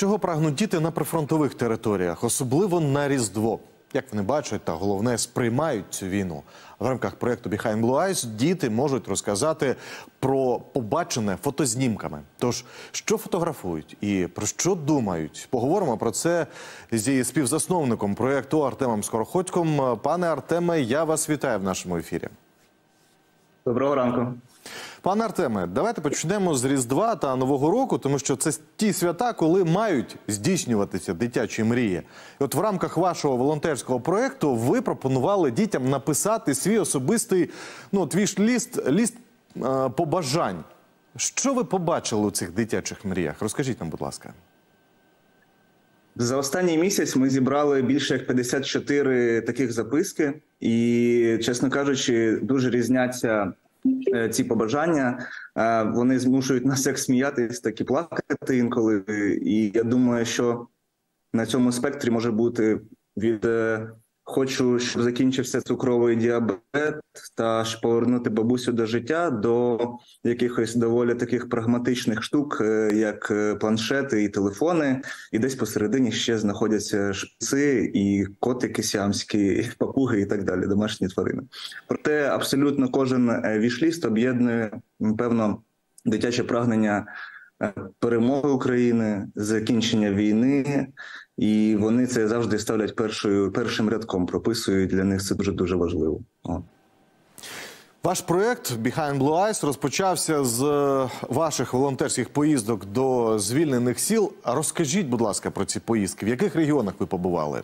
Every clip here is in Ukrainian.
Чого прагнуть діти на прифронтових територіях, особливо на Різдво? Як вони бачать та, головне, сприймають цю війну? В рамках проєкту Behind Blue Eyes діти можуть розказати про побачене фотознімками. Тож, що фотографують і про що думають? Поговоримо про це зі співзасновником проєкту Артемом Скороходьком. Пане Артеме, я вас вітаю в нашому ефірі. Доброго ранку. Пане Артеме, давайте почнемо з Різдва та Нового року, тому що це ті свята, коли мають здійснюватися дитячі мрії. І от в рамках вашого волонтерського проєкту ви пропонували дітям написати свій особистий, ліст побажань. Що ви побачили у цих дитячих мріях? Розкажіть нам, будь ласка. За останній місяць ми зібрали більше як 54 таких записки. І, чесно кажучи, дуже різняться ці побажання. Вони змушують нас як сміятись, так і плакати інколи. І я думаю, що на цьому спектрі може бути від «хочу, щоб закінчився цукровий діабет» та ж повернути бабусю до життя, до якихось доволі таких прагматичних штук, як планшети і телефони. І десь посередині ще знаходяться шпици і котики сіамські, і папуги і так далі, домашні тварини. Проте абсолютно кожен вішліст об'єднує, певно, дитяче прагнення перемоги України, закінчення війни, і вони це завжди ставлять першим рядком, прописують, для них це дуже-дуже важливо. Ваш проєкт Behind Blue Eyes розпочався з ваших волонтерських поїздок до звільнених сіл. Розкажіть, будь ласка, про ці поїздки. В яких регіонах ви побували?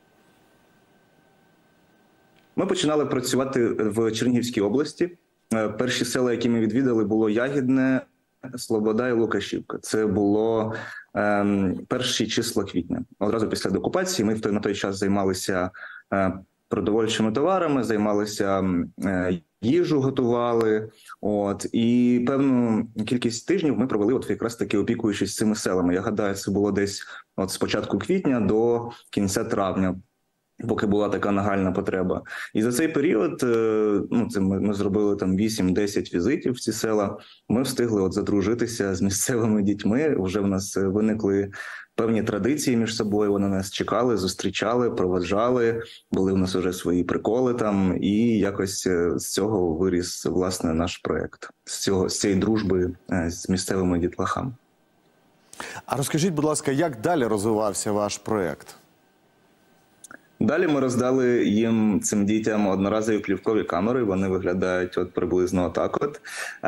Ми починали працювати в Чернігівській області. Перші села, які ми відвідали, було Ягідне, Слобода і Лукашівка. Це було перші числа квітня. Одразу після деокупації ми на той час займалися продовольчими товарами, займалися їжу, готували. І певну кількість тижнів ми провели якраз таки опікуючись цими селами. Я гадаю, це було десь з початку квітня до кінця травня, поки була така нагальна потреба. І за цей період, ми зробили там 8-10 візитів в ці села, ми встигли задружитися з місцевими дітьми, вже в нас виникли певні традиції між собою, вони нас чекали, зустрічали, проводжали, були в нас вже свої приколи там, і якось з цього виріс, власне, наш проєкт, з цієї дружби з місцевими дітлахами. А розкажіть, будь ласка, як далі розвивався ваш проєкт? Далі ми роздали їм, цим дітям, одноразові плівкові камери, вони виглядають приблизно отак.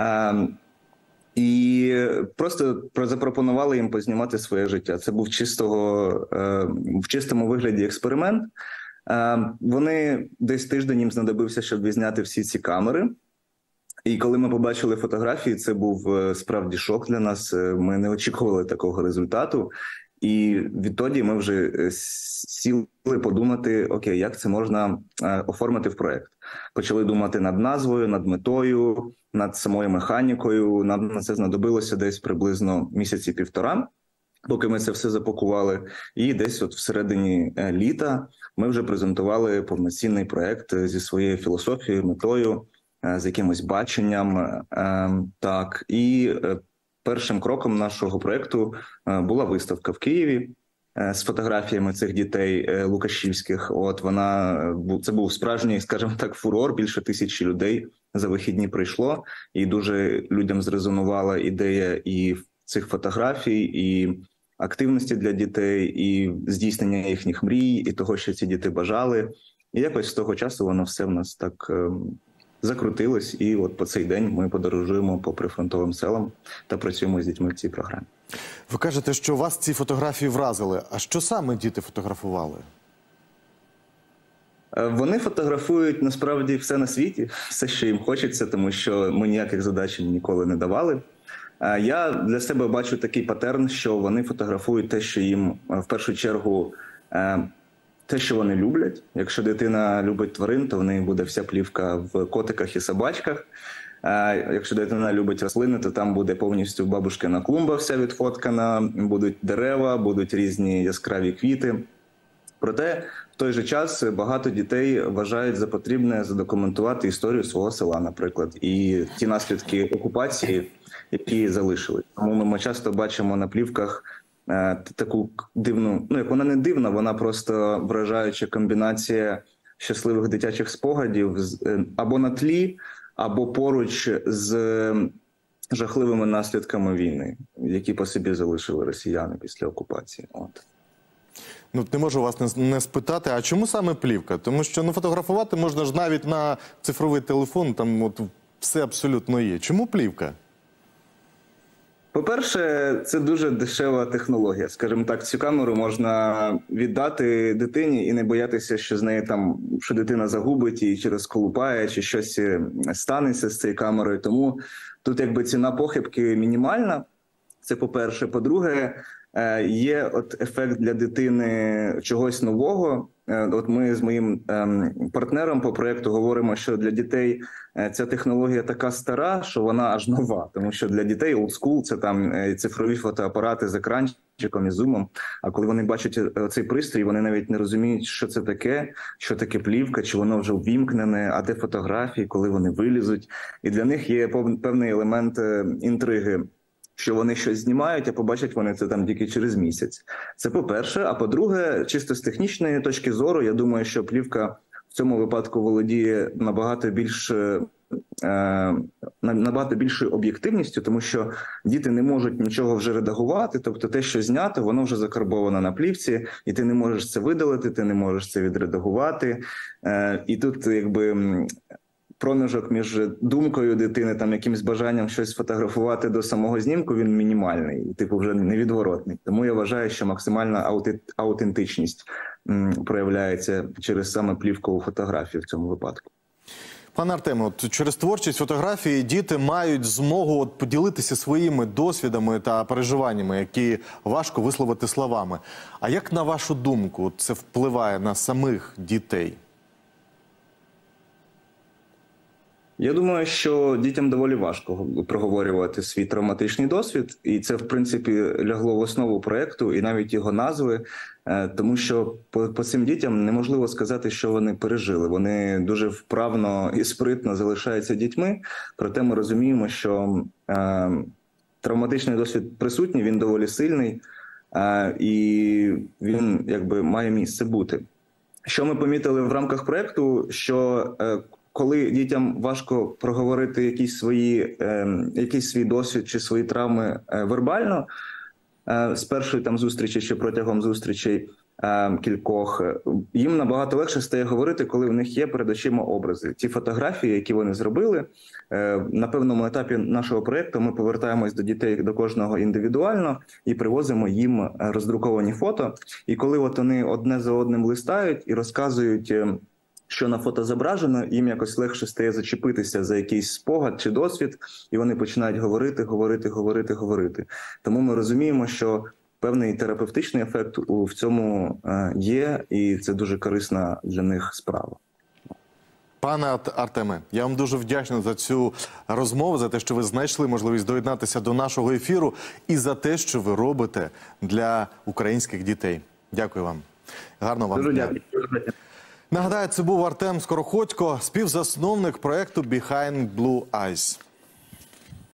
І просто запропонували їм познімати своє життя. Це був в чистому вигляді експеримент. Вони десь тиждень їм знадобився, щоб відзняти всі ці камери. І коли ми побачили фотографії, це був справді шок для нас. Ми не очікували такого результату. І відтоді ми вже сіли подумати, окей, як це можна оформити в проєкт. Почали думати над назвою, над метою, над самою механікою. Нам на це знадобилося десь приблизно місяці півтора, поки ми це все запакували. І десь всередині літа ми вже презентували повноцінний проєкт зі своєю філософією, метою, з якимось баченням. І першим кроком нашого проєкту була виставка в Києві з фотографіями цих дітей лукашівських. Це був справжній, скажімо так, фурор. Більше 1000 людей за вихідні прийшло. І дуже людям зрезонувала ідея і цих фотографій, і активності для дітей, і здійснення їхніх мрій, і того, що ці діти бажали. І якось з того часу воно все в нас так закрутилось, і по цей день ми подорожуємо по прифронтовим селам та працюємо з дітьми в цій програмі. Ви кажете, що вас ці фотографії вразили. А що саме діти фотографували? Вони фотографують, насправді, все на світі, все, що їм хочеться, тому що ми ніяких задач ніколи не давали. Я для себе бачу такий патерн, що вони фотографують те, що їм, в першу чергу, те, що вони люблять. Якщо дитина любить тварин, то в неї буде вся плівка в котиках і собачках. Якщо дитина любить рослини, то там буде повністю бабушкина клумба вся відфоткана, будуть дерева, будуть різні яскраві квіти. Проте, в той же час, багато дітей вважають за потрібне задокументувати історію свого села, наприклад, і ті наслідки окупації, які залишили. Тому ми часто бачимо на плівках таку дивну, ну як вона не дивна, вона просто вражаюча комбінація щасливих дитячих спогадів або на тлі, або поруч з жахливими наслідками війни, які по собі залишили росіяни після окупації. От. Ну, не можу вас не спитати, а чому саме плівка? Тому що фотографувати можна ж навіть на цифровий телефон, там от все абсолютно є. Чому плівка? По-перше, це дуже дешева технологія. Скажімо так, цю камеру можна віддати дитині і не боятися, що з неї там, що дитина загубить і чи розколупає, чи щось станеться з цією камерою. Тому тут якби ціна похибки мінімальна. Це по-перше. По-друге, є от ефект для дитини чогось нового. От ми з моїм партнером по проєкту говоримо, що для дітей ця технологія така стара, що вона аж нова. Тому що для дітей old school – це там цифрові фотоапарати з екранчиком і зумом. А коли вони бачать цей пристрій, вони навіть не розуміють, що таке плівка, чи воно вже ввімкнене, а де фотографії, коли вони вилізуть. І для них є певний елемент інтриги, що вони щось знімають, а побачать вони це там тільки через місяць. Це по-перше. А по-друге, чисто з технічної точки зору, я думаю, що плівка в цьому випадку володіє набагато більшою об'єктивністю, тому що діти не можуть нічого вже редагувати, тобто те, що знято, воно вже закарбовано на плівці, і ти не можеш це видалити, ти не можеш це відредагувати. І тут якби проміжок між думкою дитини, там якимось бажанням щось фотографувати до самого знімку, він мінімальний, типу вже невідворотний. Тому я вважаю, що максимальна аутентичність проявляється через саме плівкову фотографію в цьому випадку. Пане Артеме, от через творчість фотографії діти мають змогу поділитися своїми досвідами та переживаннями, які важко висловити словами. А як, на вашу думку, це впливає на самих дітей? Я думаю, що дітям доволі важко проговорювати свій травматичний досвід, і це, в принципі, лягло в основу проєкту і навіть його назви, тому що по цим дітям неможливо сказати, що вони пережили. Вони дуже вправно і спритно залишаються дітьми, проте ми розуміємо, що травматичний досвід присутній, він доволі сильний, і він якби має місце бути. Що ми помітили в рамках проєкту, що коли дітям важко проговорити якийсь свій досвід чи свої травми вербально, з першої там зустрічі чи протягом зустрічей кількох, їм набагато легше стає говорити, коли в них є перед очима образи. Ті фотографії, які вони зробили, на певному етапі нашого проєкту ми повертаємось до дітей, до кожного індивідуально і привозимо їм роздруковані фото. І коли от вони одне за одним листають і розказують, що на фото зображено, їм якось легше стає зачепитися за якийсь спогад чи досвід, і вони починають говорити. Тому ми розуміємо, що певний терапевтичний ефект в цьому є, і це дуже корисна для них справа. Пане Артеме, я вам дуже вдячний за цю розмову, за те, що ви знайшли можливість доєднатися до нашого ефіру і за те, що ви робите для українських дітей. Дякую вам. Гарного вам дня. Нагадаю, це був Артем Скороходько, співзасновник проєкту Behind Blue Eyes.